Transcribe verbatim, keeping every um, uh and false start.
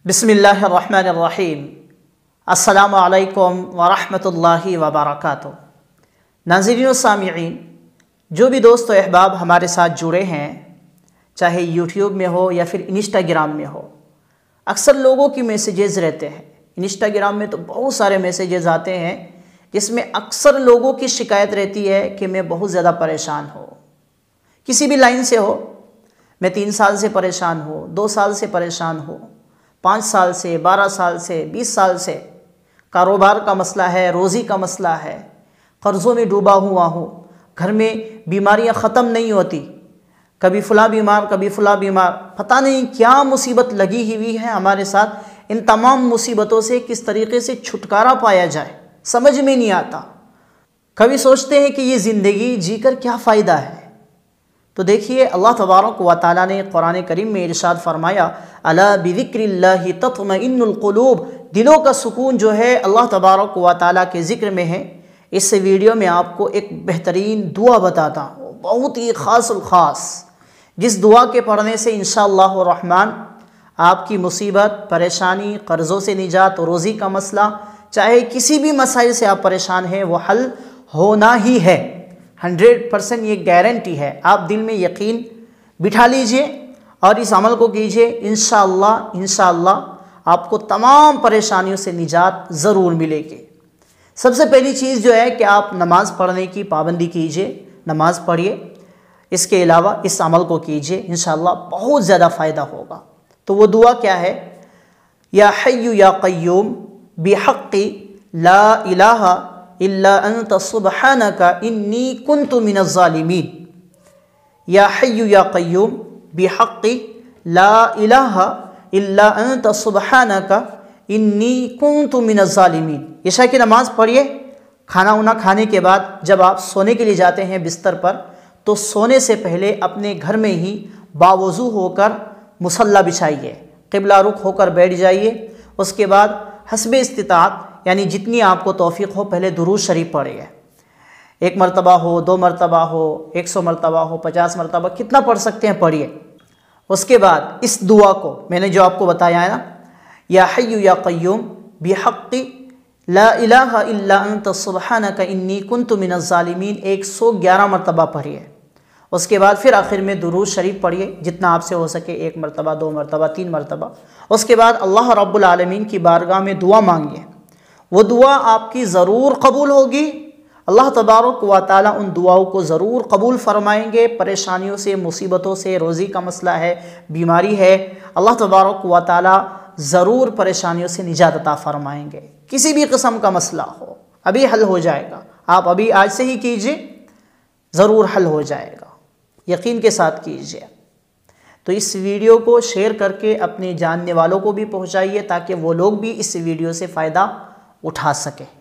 بسم اللہ الرحمن الرحیم۔ السلام علیکم ورحمۃ اللہ وبرکاتہ۔ ناظرین و سامعین، جو بھی دوست و احباب ہمارے ساتھ جڑے ہیں، چاہے یوٹیوب میں ہو یا پھر انسٹاگرام میں ہو، اکثر لوگوں کی میسیجز رہتے ہیں۔ انسٹاگرام میں تو بہت سارے میسیجز آتے ہیں جس میں اکثر لوگوں کی شکایت رہتی ہے کہ میں بہت زیادہ پریشان ہوں، کسی بھی لائن سے ہو۔ میں تین سال سے پریشان ہوں، دو سال سے پریشان ہوں، پانچ سال سے، بارہ سال سے، بیس سال سے کاروبار کا مسئلہ ہے، روزی کا مسئلہ ہے، قرضوں میں ڈوبا ہوا ہوں، گھر میں بیماریاں ختم نہیں ہوتی، کبھی فلاں بیمار کبھی فلاں بیمار، پتہ نہیں کیا مصیبت لگی ہوئی ہے ہمارے ساتھ۔ ان تمام مصیبتوں سے کس طریقے سے چھٹکارا پایا جائے سمجھ میں نہیں آتا۔ کبھی سوچتے ہیں کہ یہ زندگی جی کر کیا فائدہ ہے؟ تو دیکھیے، اللہ تبارک و تعالیٰ نے قرآن کریم میں ارشاد فرمایا، الا بذکر اللہ تطمئن القلوب، دلوں کا سکون جو ہے اللہ تبارک و تعالیٰ کے ذکر میں ہے۔ اس ویڈیو میں آپ کو ایک بہترین دعا بتاتا ہوں، بہت ہی خاص الخاص، جس دعا کے پڑھنے سے انشاءاللہ الرحمن آپ کی مصیبت، پریشانی، قرضوں سے نجات، روزی کا مسئلہ، چاہے کسی بھی مسائل سے آپ پریشان ہیں، وہ حل ہونا ہی ہے۔ ہنڈریڈ پرسنٹ یہ گارنٹی ہے۔ آپ دل میں یقین بٹھا لیجئے اور اس عمل کو کیجئے، انشاءاللہ انشاءاللہ آپ کو تمام پریشانیوں سے نجات ضرور ملے گی۔ سب سے پہلی چیز جو ہے کہ آپ نماز پڑھنے کی پابندی کیجئے، نماز پڑھیے، اس کے علاوہ اس عمل کو کیجئے، انشاءاللہ بہت زیادہ فائدہ ہوگا۔ تو وہ دعا کیا ہے؟ یا حی یا قیوم بحق لا الہ الا انت سبحانک انی کنت من الظالمین۔ یا حی یا قیوم بحق لا الہ الا انت سبحانک انی کنت من الظالمین۔ عشاء کی نماز پڑھیے، کھانا وانا کھانے کے بعد جب آپ سونے کے لیے جاتے ہیں بستر پر، تو سونے سے پہلے اپنے گھر میں ہی باوضو ہو کر مصلی بچھائیے، قبلہ رخ ہو کر بیٹھ جائیے۔ اس کے بعد حسب استطاعت، یعنی جتنی آپ کو توفیق ہو، پہلے درود شریف پڑھیے۔ ایک مرتبہ ہو، دو مرتبہ ہو، ایک سو مرتبہ ہو، پچاس مرتبہ، کتنا پڑھ سکتے ہیں پڑھیے۔ اس کے بعد اس دعا کو میں نے جو آپ کو بتایا ہے نا، یا حی یا قیوم بحق لا الہ الا انت سبحانک انی کنت من الظالمین ایک سو گیارہ مرتبہ پڑھیے۔ اس کے بعد پھر آخر میں درود شریف پڑھیے، جتنا آپ سے ہو سکے، ایک مرتبہ، دو مرتبہ، تین مرتبہ۔ اس کے بعد اللہ رب العالمین کی بارگاہ میں دعا مانگیے، وہ دعا آپ کی ضرور قبول ہوگی۔ اللہ تبارک و تعالیٰ ان دعاؤں کو ضرور قبول فرمائیں گے۔ پریشانیوں سے، مصیبتوں سے، روزی کا مسئلہ ہے، بیماری ہے، اللہ تبارک و تعالیٰ ضرور پریشانیوں سے نجات عطا فرمائیں گے۔ کسی بھی قسم کا مسئلہ ہو، ابھی حل ہو جائے گا۔ آپ ابھی آج سے ہی کیجئے، ضرور حل ہو جائے گا، یقین کے ساتھ کیجئے۔ تو اس ویڈیو کو شیئر کر کے اپنے جاننے والوں کو بھی پہنچائیے، تاکہ وہ لوگ بھی اس ویڈیو سے فائدہ اٹھا سکیں۔